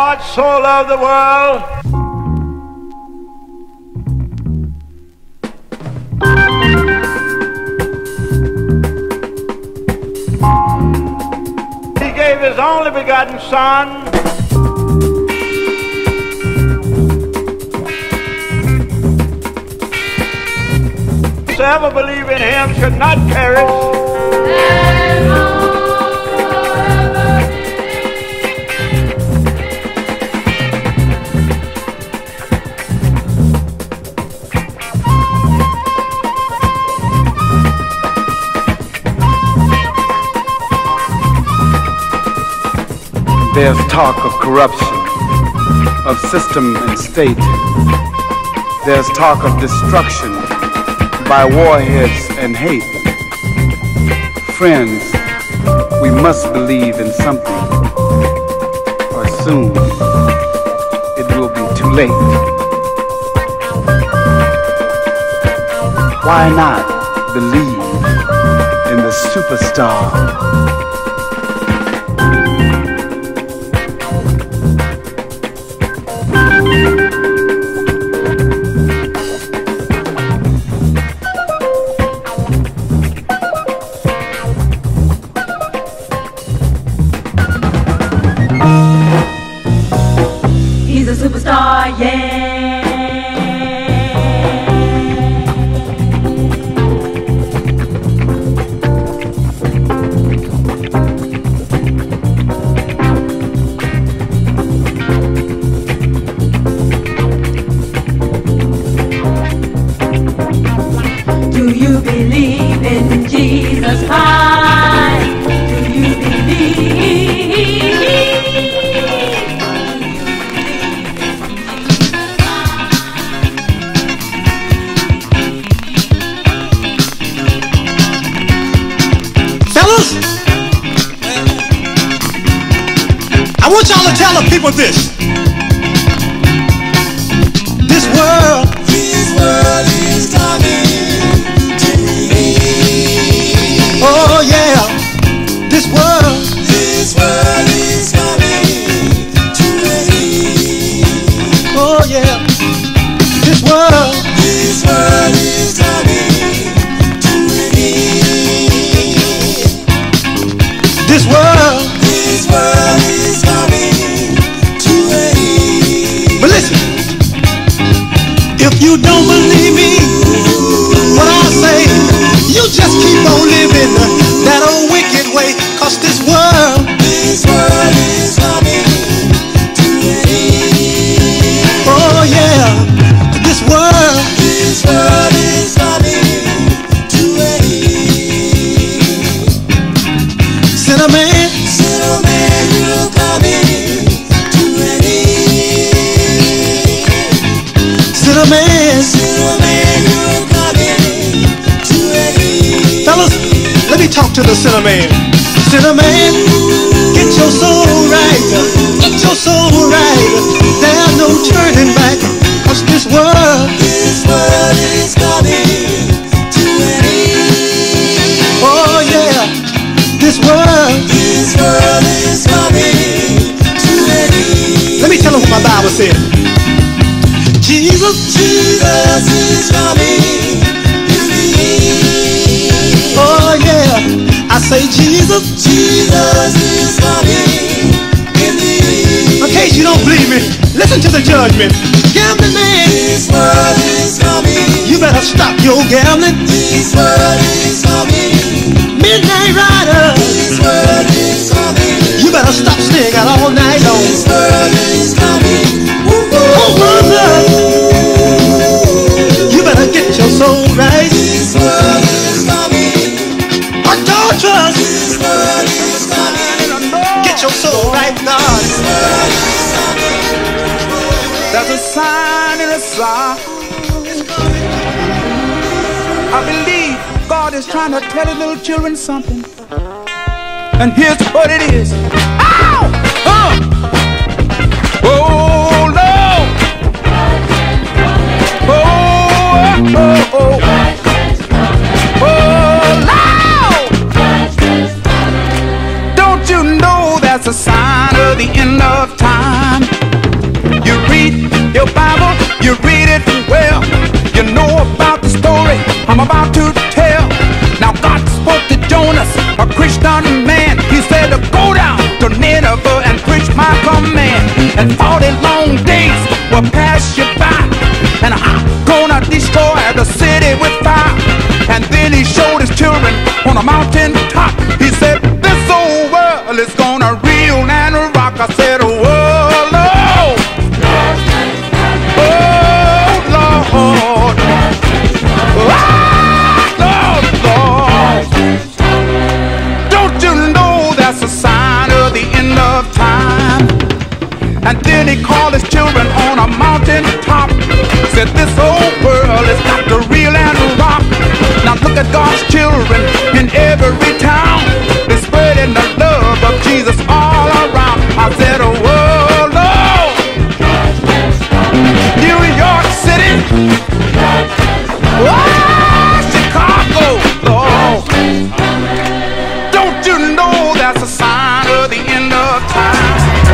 God so loved the world. He gave his only begotten Son. Whosoever believe in him should not perish. There's talk of corruption, of system and state. There's talk of destruction by warheads and hate. Friends, we must believe in something, or soon it will be too late. Why not believe in the superstar? He's a superstar, yeah. Do you believe in Jesus Christ? Do you believe? Fellas, I want y'all to tell the people this. This world is coming to me. Oh yeah, this world is coming to me. Oh yeah, this world is coming to me. This world is coming to me. But listen, if you don't believe me, what I say, you just keep on living that old wicked way. Cause this world is coming to me. Oh yeah, this world is coming to me. Sinner man, you're coming to me. Sinner man, you're coming to me. Fellas, let me talk to the sinner man. Sinner man, get your soul right. Get your soul right. There's no turning back. Cause this world is coming to me. Oh yeah, this world is coming to me. Let me tell them what my Bible said. Jesus is coming to me. Oh yeah, I say Jesus is coming in me. In case you don't believe me, listen to the judgment. Gambling man, this world is coming. You better stop your gambling. This world is coming. Midnight rider, this world is coming. You better stop staying out all night long. This world is coming. Oh brother, you better get your soul right. This world is coming. Adulterous, this world is coming. Get your soul right, God. This world is coming. There's a sign in the sky. I believe God is trying to tell his little children something. And here's what it is. Ow! Oh, Lord! Oh, Lord! Don't you know that's a sign of the end of time? and 40 long days will pass you by. And I'm gonna destroy the city with fire. And then he showed his children on a mountain top. He said, this old world is gonna reel and rock. I said, oh, Lord. Oh, Lord. Oh, Lord. Don't you know that's a sign of the end of time? And then he called his children on a mountain top. Said this whole world is got to reel and rock. Now look at God's children in every town. They're spreading the love of Jesus all around. I said, oh, Lord. New York City. Oh, Chicago, Lord. Don't you know that's a sign of the end of time?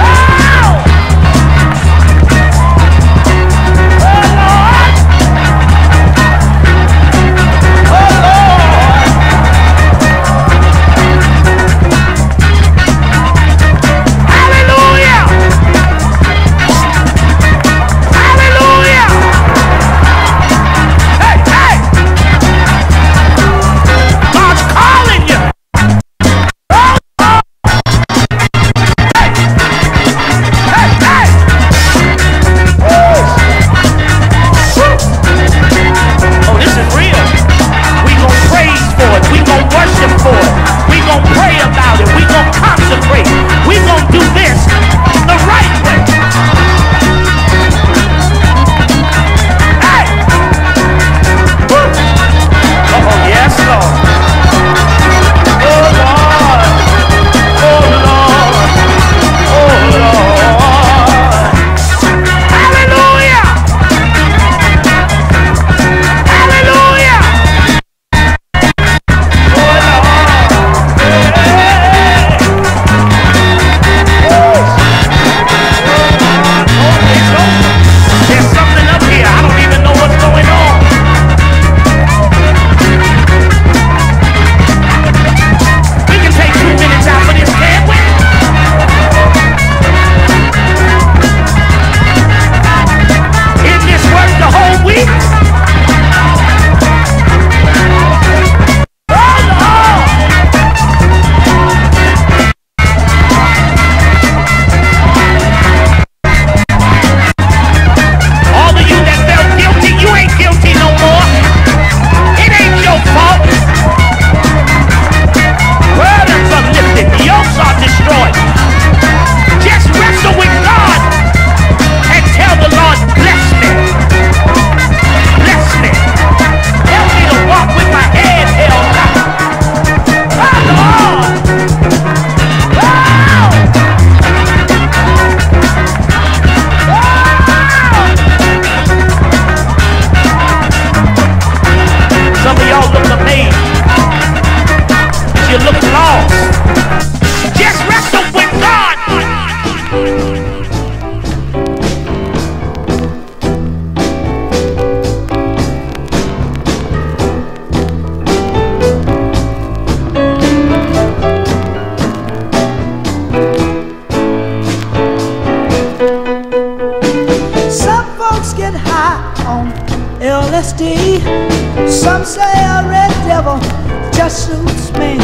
LSD. Some say a red devil just suits me.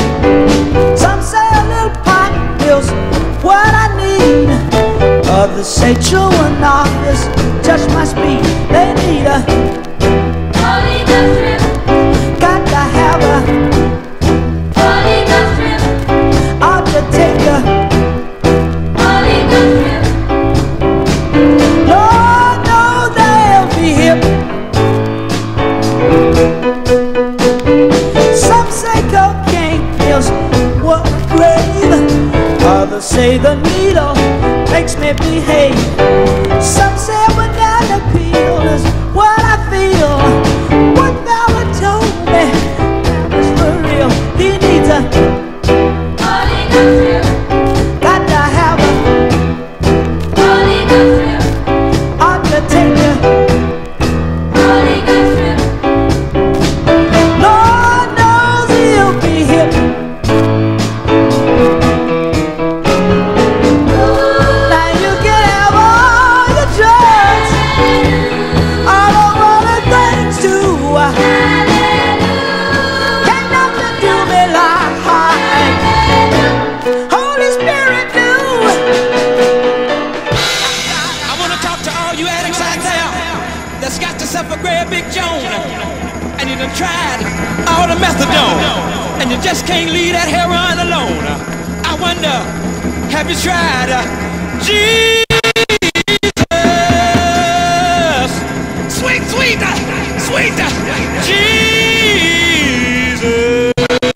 Some say a little pot is what I need. Others say chewing off is just my speed. They need a Holy Ghost trip. got to have a Holy Ghost trip. ought to take a Holy Ghost trip. Lord knows they'll be hip. Some say cocaine is what I crave. Others say the needle makes me behave. Some say banana peel is what I feel. One fella told me that was for real. He needs a Holy Ghost trip. got to have a Holy Ghost trip. ought to take a Holy Ghost trip. Lord knows he'll be hip. Now you can have all tried all the methadone, and you just can't leave that heroin alone. I wonder, have you tried Jesus? Sweet, sweet, sweet Jesus.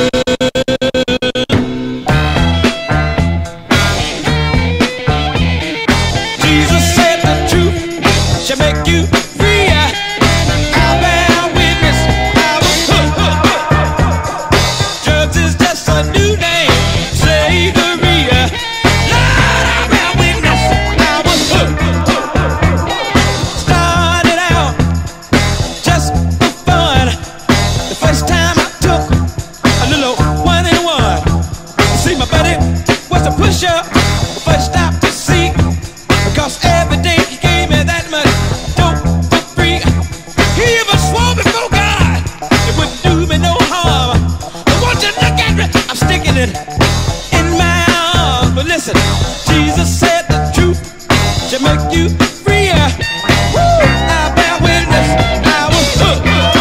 Jesus said the truth shall make you free. I'll bear witness. I was hooked. Drugs is just a new name. Slavery. Lord, I'll bear witness. I was hooked. Started out just for fun. The first time I took a little 1-in-1. See, my buddy was a pusher. First stop to see. Because every day he gave me that much dope for free. He even swore before God it wouldn't do me no harm. But won't you look at me? I'm sticking it in my arms. But listen, Jesus said the truth should make you free. I bear witness, I was hooked.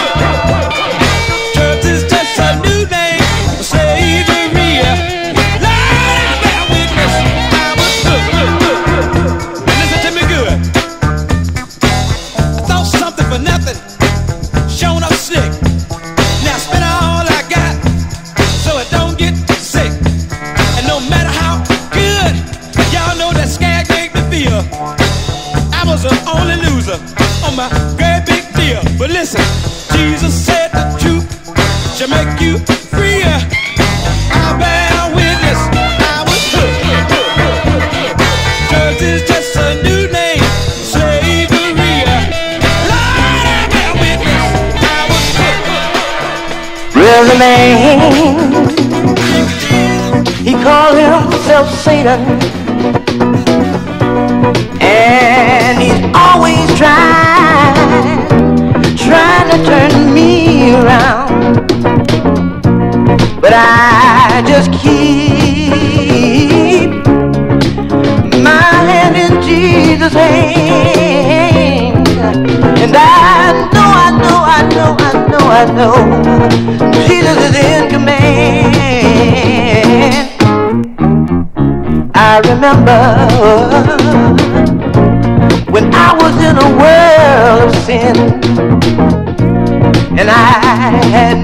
Drugs is just a new name for slavery. Lord, I bear witness, I was hooked. Now listen to me good. I thought something for nothing, shown up slick. Now I spend all I got so I don't get sick. And no matter how good, y'all know that skag make me feel, I was the only loser on my great big deal. But listen, Jesus said the truth shall make you free. I bear witness, I was hooked. Drugs is just a new name, slavery. Lord, I bear witness, I was hooked. Really, man, he called himself Satan, and he's always trying to turn me around. But I just keep my hand in Jesus' hand, and I know Jesus is in command. I remember when I was in a world of sin, and I had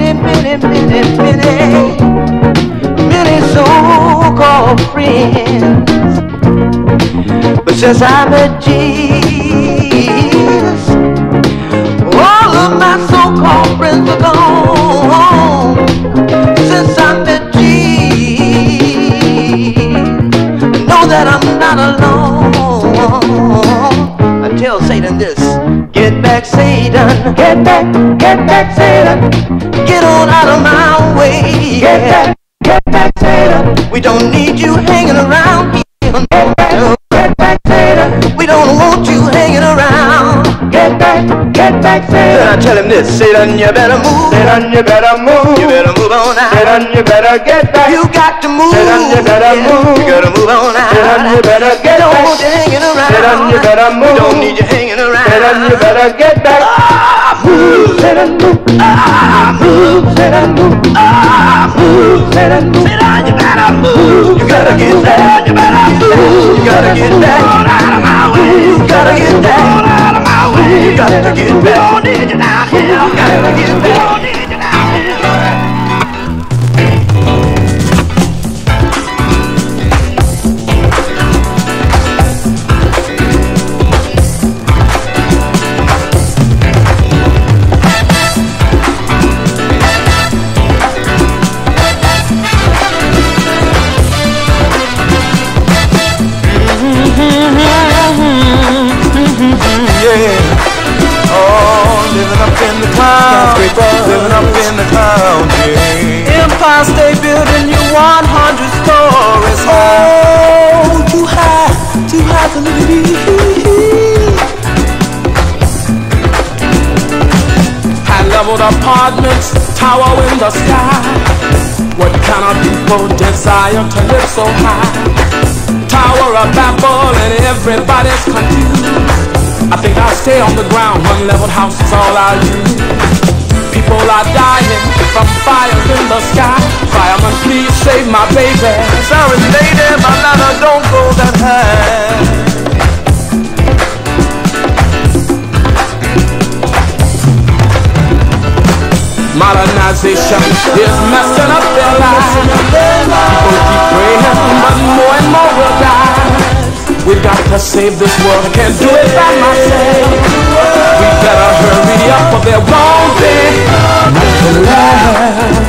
many so-called friends. But since I met Jesus, all of my so-called friends are gone. Since I met Jesus, I know that I'm not alone. I tell Satan this: get back, Satan. Get back, Satan. Get on out of my way. Get back, Satan. We don't need you hanging around here. Get back, Satan. We don't want you hanging around. Get back, Satan. Then I tell him this: Satan, you better move. Satan, you better move. You better move on out. Satan, you better get back. You got to move. Satan, you better move. You gotta move on out. Satan, you better get back. Don't want you hanging around. Satan, you better move. We don't need you hanging around. Satan, you better get back. Move, Satan, move. Move, Satan, move. Move, Satan, move. Satan, you better move. You gotta get back. You better move. You gotta get back. Out of my way. You gotta get back. Out of my way. You gotta get back. Don't need you down here. You gotta get back. Don't need you down here. Living up in the clouds, yeah. Empire State Building, you 100 stories high. Oh, too high for me. High-leveled apartments tower in the sky. What kind of people desire to live so high? Tower of Babel and everybody's confused. I think I'll stay on the ground. One leveled house is all I'll use. People are dying from fires in the sky. Fireman, please save my baby. Sorry, lady, my ladder don't go that high. Modernization is messing up their lives. People keep praying, but more and more will die. We've got to save this world, I can't do it by myself. We better hurry up or there won't be nothing left.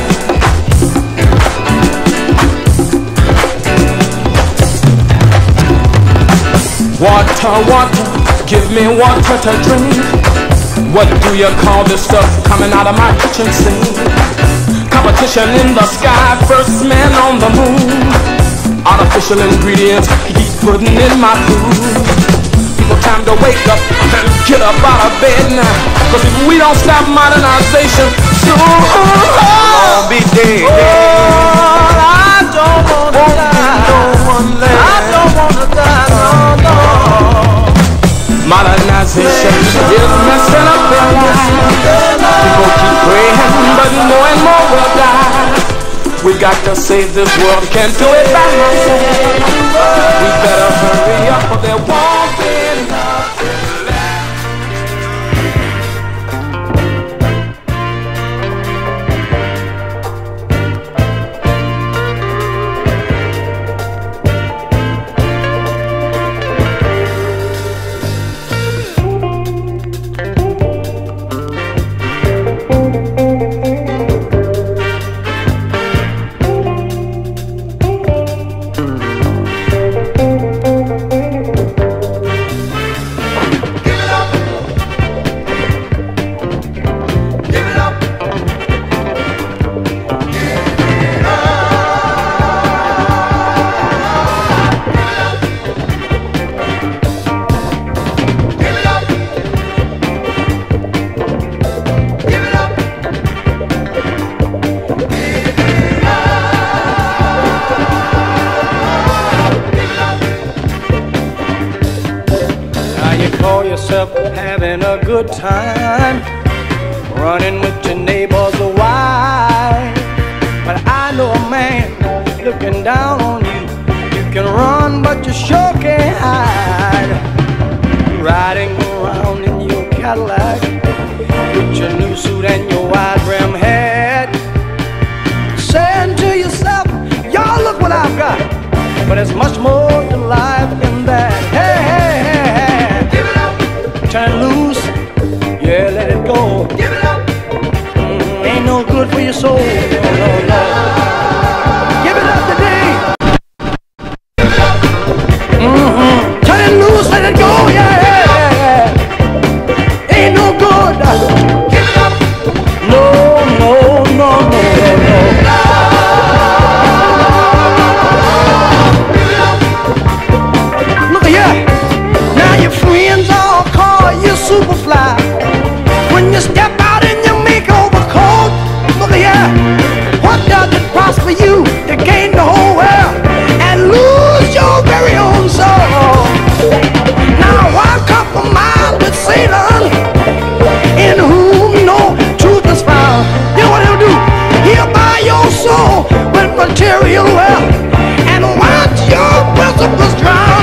Water, water, give me water to drink. What do you call this stuff coming out of my kitchen sink? Competition in the sky, first man on the moon. Artificial ingredients keep putting in my food. People, time to wake up and get up out of bed now. Cause if we don't stop modernization, soon I'll be dead. Oh, I don't wanna die. I don't wanna die, no, no. Modernization is messing up their lives. People keep praying, but more and more will die. We got to save this world, can't do it by myself. We better hurry up or there won't be nothing left. Having a good time, running with your neighbor's wife. But I know a man looking down on you. You can run, but you sure can't hide. Riding around in your Cadillac with your new suit and your wide brim hat, saying to yourself, y'all look what I've got. But there's much more to life than that. Hey, hey, hey, hey. Give it up. Turn it loose. Yeah, let it go. Give it up. Ain't no good for your soul. No, no, no. Give it up today. Give it up. Turn it loose, let it go. Yeah, yeah, yeah. Ain't no good. Give it up. No, no, no, no, no, no. Look at you. Now your friends all call you Superfly. When you step out in your makeover coat, look at ya. What does it prosper you to gain the whole world and lose your very own soul? Now why compromise with Satan, in whom no truth is found? You know what he'll do? He'll buy your soul with material wealth, and once your principles drown,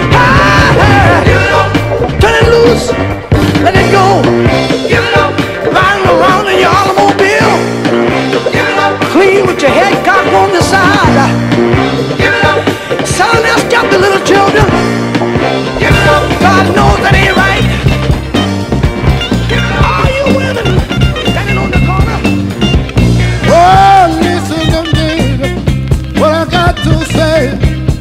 turn it loose, let it go. Give it up. Riding around in your automobile. Give it up. Clean with your head cocked on the side. Give it up. Selling their stuff to little children. Give it up. God knows that ain't right. Give it up. All you women standing on the corner. Oh, listen to me, what I got to say.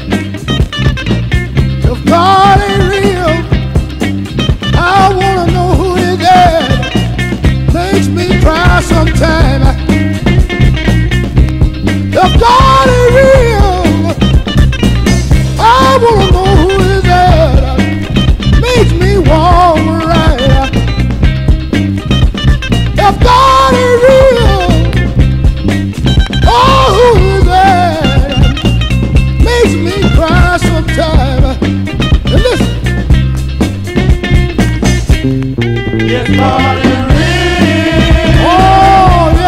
If God ain't real, I wanna know who is there. Makes me cry sometimes. If God ain't real, I wanna know who is there. Makes me walk right. If God ain't real, oh, who is there? Makes me cry sometimes. And listen. Yes, God is real. Oh,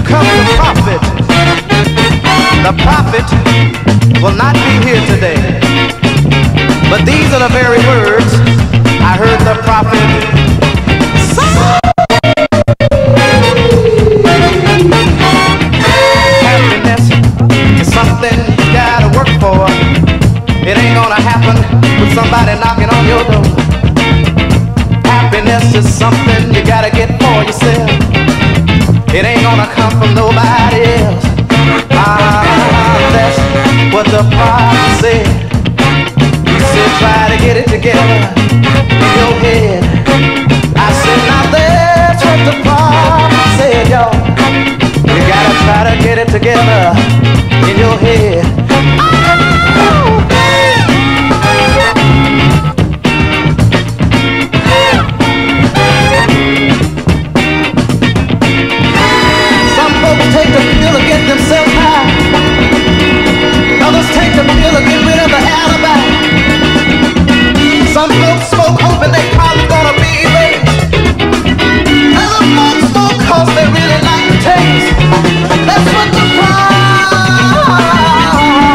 comes the prophet. The prophet will not be here today. But these are the very words I heard the prophet say. Happiness is something you gotta work for. It ain't gonna happen with somebody knocking on your door. Happiness is something you gotta get for yourself. It ain't gonna come from nobody else. That's what the prophet said. He said try to get it together in your head. I said now that's what the prophet said, y'all. You gotta try to get it together in your head. Take the pill to get themselves high. Others take the pill to get rid of the alibi. Some folks smoke hoping they probably gonna be erased. Other folks smoke cause they really like the taste. That's what the prophet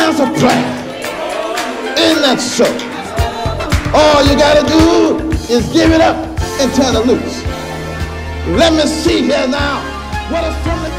answered prayer. Isn't that so? All you got to do is give it up and turn it loose. Let me see here now. What is from the